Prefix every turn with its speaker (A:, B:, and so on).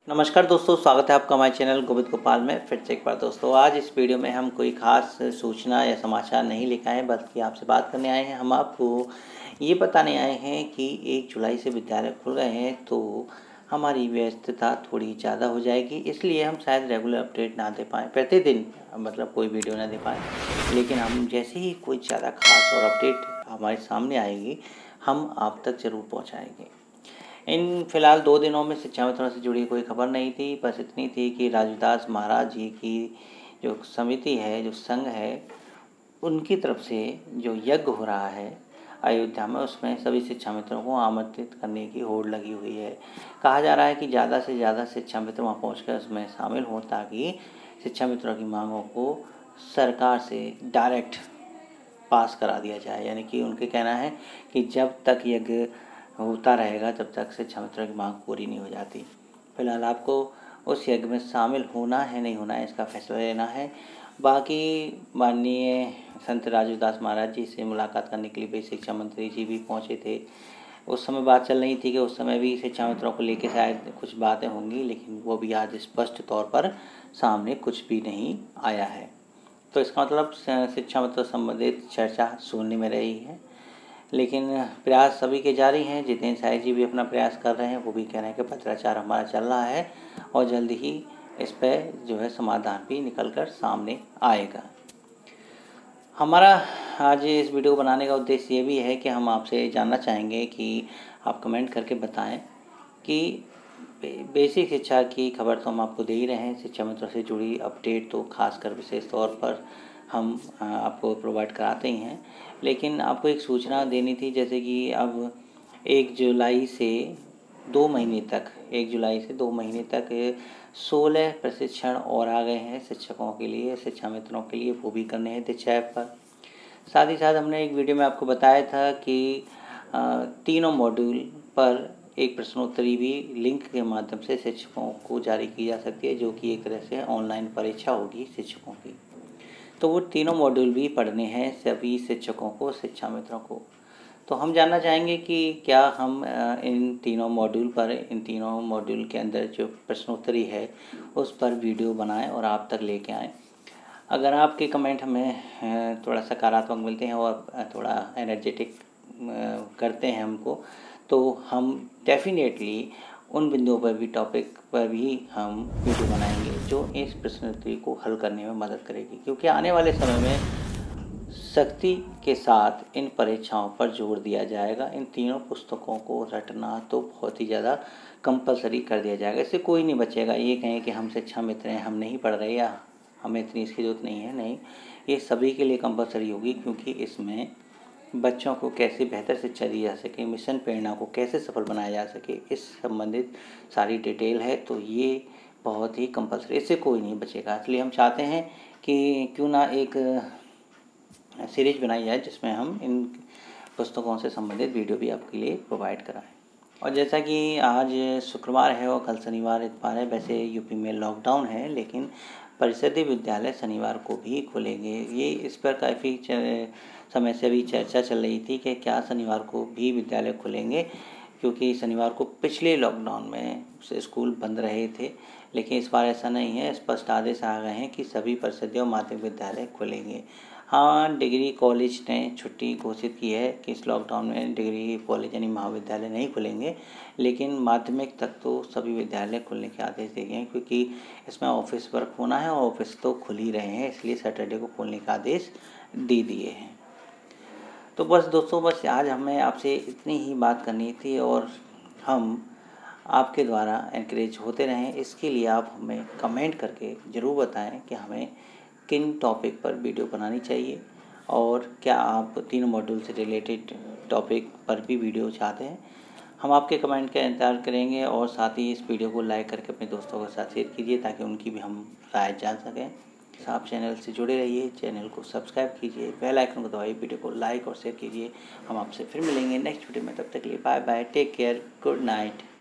A: नमस्कार दोस्तों, स्वागत है आपका हमारे चैनल गोविंद गोपाल में। फिर से एक बार दोस्तों, आज इस वीडियो में हम कोई ख़ास सूचना या समाचार नहीं लेकर आए, बल्कि आपसे बात करने आए हैं। हम आपको ये बताने आए हैं कि 1 जुलाई से विद्यालय खुल गए हैं, तो हमारी व्यस्तता थोड़ी ज़्यादा हो जाएगी। इसलिए हम शायद रेगुलर अपडेट ना दे पाएँ, प्रतिदिन मतलब कोई वीडियो ना दे पाएँ, लेकिन हम जैसे ही कोई ज़्यादा ख़ास और अपडेट हमारे सामने आएगी, हम आप तक ज़रूर पहुँचाएँगे। इन फिलहाल 2 दिनों में शिक्षा मित्रों से जुड़ी कोई खबर नहीं थी, बस इतनी थी कि राजूदास महाराज जी की जो समिति है, जो संघ है, उनकी तरफ से जो यज्ञ हो रहा है अयोध्या में, उसमें सभी शिक्षा मित्रों को आमंत्रित करने की होड़ लगी हुई है। कहा जा रहा है कि ज़्यादा से ज़्यादा शिक्षा मित्र वहाँ पहुँचकर उसमें शामिल हों, ताकि शिक्षा मित्रों की मांगों को सरकार से डायरेक्ट पास करा दिया जाए। यानी कि उनके कहना है कि जब तक यज्ञ होता रहेगा तब तक शिक्षा मित्रों की मांग पूरी नहीं हो जाती। फिलहाल आपको उस यज्ञ में शामिल होना है नहीं होना है, इसका फैसला लेना है। बाकी माननीय संत राजूदास महाराज जी से मुलाकात करने के लिए भी शिक्षा मंत्री जी भी पहुंचे थे। उस समय बात चल रही थी कि उस समय भी शिक्षा मित्रों को लेकर शायद कुछ बातें होंगी, लेकिन वो भी आज स्पष्ट तौर पर सामने कुछ भी नहीं आया है। तो इसका मतलब शिक्षा मित्रों संबंधित चर्चा शून्य में रही है, लेकिन प्रयास सभी के जारी हैं। जितेंद्र साय जी भी अपना प्रयास कर रहे हैं, वो भी कह रहे हैं कि पत्राचार हमारा चल रहा है और जल्द ही इस पर जो है समाधान भी निकल कर सामने आएगा। हमारा आज इस वीडियो को बनाने का उद्देश्य ये भी है कि हम आपसे जानना चाहेंगे कि आप कमेंट करके बताएं कि बेसिक शिक्षा की खबर तो हम आपको दे ही रहे हैं, शिक्षा मित्रों से जुड़ी अपडेट तो खासकर विशेष तौर पर हम आपको प्रोवाइड कराते ही हैं, लेकिन आपको एक सूचना देनी थी। जैसे कि अब 1 जुलाई से 2 महीने तक 1 जुलाई से 2 महीने तक 16 प्रशिक्षण और आ गए हैं शिक्षकों के लिए, शिक्षा मित्रों के लिए, वो भी करने हैं दीक्षा ऐप पर। साथ ही साथ हमने एक वीडियो में आपको बताया था कि तीनों मॉड्यूल पर एक प्रश्नोत्तरी भी लिंक के माध्यम से शिक्षकों को जारी की जा सकती है, जो कि एक तरह से ऑनलाइन परीक्षा होगी शिक्षकों की। तो वो तीनों मॉड्यूल भी पढ़ने हैं सभी शिक्षकों को, शिक्षा मित्रों को। तो हम जानना चाहेंगे कि क्या हम इन तीनों मॉड्यूल के अंदर जो प्रश्नोत्तरी है उस पर वीडियो बनाएं और आप तक लेके आएँ। अगर आपके कमेंट हमें थोड़ा सकारात्मक मिलते हैं और थोड़ा एनर्जेटिक करते हैं हमको, तो हम डेफिनेटली उन बिंदुओं पर भी, टॉपिक पर भी हम वीडियो बनाएंगे जो इस प्रश्नोत्तरी को हल करने में मदद करेगी। क्योंकि आने वाले समय में सख्ती के साथ इन परीक्षाओं पर जोर दिया जाएगा। इन तीनों पुस्तकों को रटना तो बहुत ही ज़्यादा कंपलसरी कर दिया जाएगा। इससे कोई नहीं बचेगा ये कहें कि हम शिक्षा मित्र हैं, हम नहीं पढ़ रहे या हमें इतनी इसकी ज़रूरत नहीं है। नहीं, ये सभी के लिए कंपलसरी होगी, क्योंकि इसमें बच्चों को कैसे बेहतर शिक्षा दी जा सके, मिशन प्रेरणा को कैसे सफल बनाया जा सके, इस संबंधित सारी डिटेल है। तो ये बहुत ही कंपलसरी, इससे कोई नहीं बचेगा। इसलिए हम चाहते हैं कि क्यों ना एक सीरीज बनाई जाए जिसमें हम इन पुस्तकों से संबंधित वीडियो भी आपके लिए प्रोवाइड कराएं। और जैसा कि आज शुक्रवार है और कल शनिवार इतवार है, वैसे यूपी में लॉकडाउन है, लेकिन परिषदीय विद्यालय शनिवार को भी खुलेंगे। ये इस पर काफ़ी समय से भी चर्चा चल रही थी कि क्या शनिवार को भी विद्यालय खुलेंगे, क्योंकि शनिवार को पिछले लॉकडाउन में स्कूल बंद रहे थे, लेकिन इस बार ऐसा नहीं है। स्पष्ट आदेश आ गए हैं कि सभी परिषदीय और माध्यमिक विद्यालय खुलेंगे। हाँ, डिग्री कॉलेज ने छुट्टी घोषित की है कि इस लॉकडाउन में डिग्री कॉलेज यानी महाविद्यालय नहीं खुलेंगे, लेकिन माध्यमिक तक तो सभी विद्यालय खुलने के आदेश दिए गए हैं, क्योंकि इसमें ऑफिस वर्क होना है और ऑफिस तो खुल ही रहे हैं, इसलिए सैटरडे को खोलने का आदेश दे दिए हैं। तो बस दोस्तों, बस आज हमें आपसे इतनी ही बात करनी थी, और हम आपके द्वारा एनकरेज होते रहें, इसके लिए आप हमें कमेंट करके ज़रूर बताएं कि हमें किन टॉपिक पर वीडियो बनानी चाहिए, और क्या आप तीनों मॉड्यूल से रिलेटेड टॉपिक पर भी वीडियो चाहते हैं। हम आपके कमेंट का इंतज़ार करेंगे, और साथ ही इस वीडियो को लाइक करके अपने दोस्तों के साथ शेयर कीजिए, ताकि उनकी भी हम राय जान सकें। आप चैनल से जुड़े रहिए, चैनल को सब्सक्राइब कीजिए, बेल आइकन को दबाइए, वीडियो को लाइक और शेयर कीजिए। हम आपसे फिर मिलेंगे नेक्स्ट वीडियो में, तब तक के लिए bye bye, take care, good night.